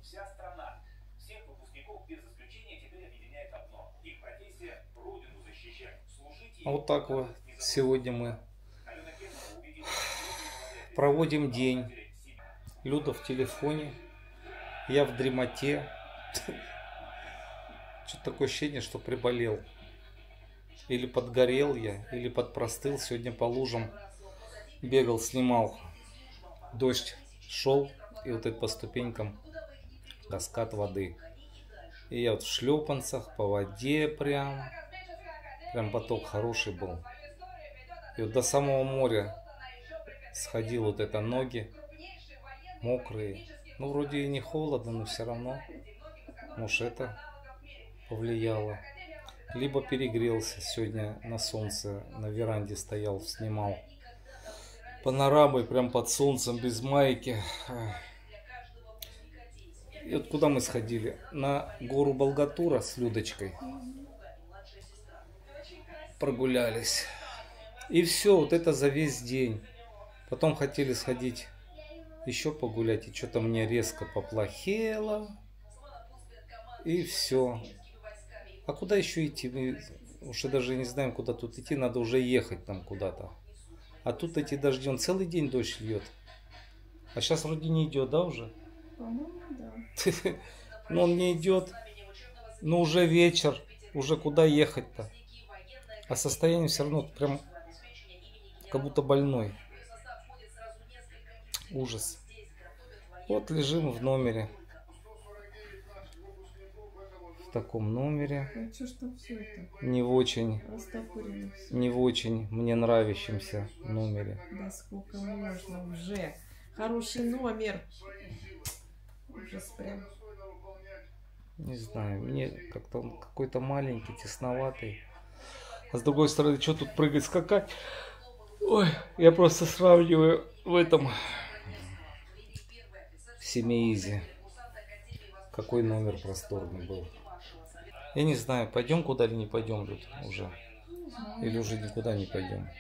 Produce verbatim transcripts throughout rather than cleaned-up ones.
А вот так вот сегодня мы проводим день. Люда в телефоне, я в дремоте. Что-то такое ощущение, что приболел. Или подгорел я, или подпростыл. Сегодня по лужам бегал, снимал. Дождь шел, и вот это по ступенькам каскад воды. И я вот в шлепанцах по воде прям. Прям поток хороший был. И вот до самого моря сходил, вот это ноги мокрые. Ну, вроде и не холодно, но все равно. Может, это повлияло. Либо перегрелся. Сегодня на солнце на веранде стоял, снимал панорамой прям под солнцем, без майки. И вот куда мы сходили? На гору Болгатура с Людочкой. Прогулялись. И все, вот это за весь день. Потом хотели сходить еще погулять, и что-то мне резко поплохело. И все. А куда еще идти? Мы уже даже не знаем, куда тут идти. Надо уже ехать там куда-то. А тут эти дожди, он целый день дождь льет. А сейчас вроде не идет, да, уже? По-моему, да. Но он не идет. Но уже вечер. Уже куда ехать-то? А состояние все равно прям как будто больной. Ужас. Вот лежим в номере. В таком номере. А что ж там все это? Не в очень, Растопырено все. не в очень мне нравящемся номере. Да сколько можно уже. Хороший номер. Ужас прям. Не знаю, мне как-то он какой-то маленький, тесноватый. А с другой стороны, что тут прыгать, скакать? Ой, я просто сравниваю в этом в Семеизе. Какой номер просторный был. Я не знаю, пойдем куда или не пойдем тут уже. Или уже никуда не пойдем.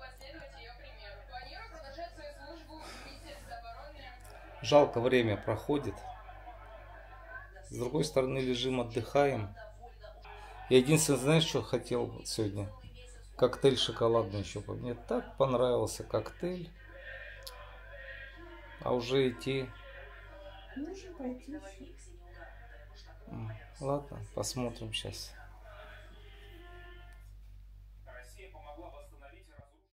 Жалко, время проходит. С другой стороны, лежим, отдыхаем. Я единственное, знаешь, что хотел вот сегодня? Коктейль шоколадный еще. Мне так понравился коктейль. А уже идти. Можно пойти еще. Ладно, посмотрим сейчас.